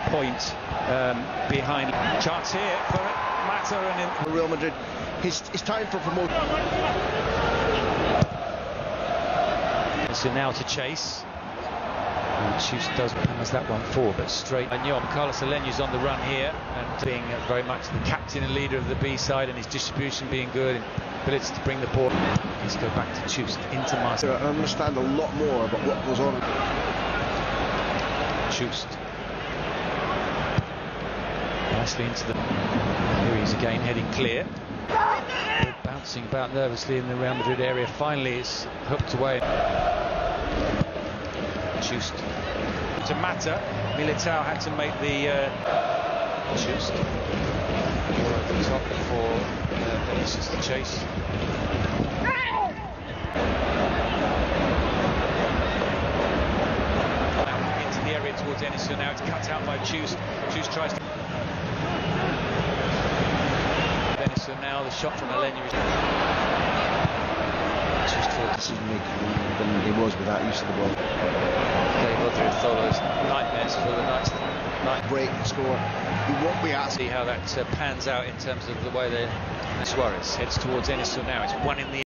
point behind. Chance here for Mata and in Real Madrid. It's time for promotion. So now to chase. Chust has that one forward, but straight. And Carlos Aleña's on the run here, and being very much the captain and leader of the B side, and his distribution being good, and ability to bring the ball. Let's go back to Chust into Martin. I understand a lot more about what goes on. Chust nicely into the. Here he's again heading clear. Bouncing about nervously in the Real Madrid area. Finally, it's hooked away. Chust to Mata. Militao had to make the Chust over the top for Vinicius to chase. Now into the area towards Ennison. Now it's cut out by Chust. Chust tries to. Ennison now. The shot from Aleña is. Just for decision making than he was without use of the ball. Those nightmares for the night break and score. He won't be asked. See how that pans out in terms of the way Suarez heads towards Ennison now. It's one in the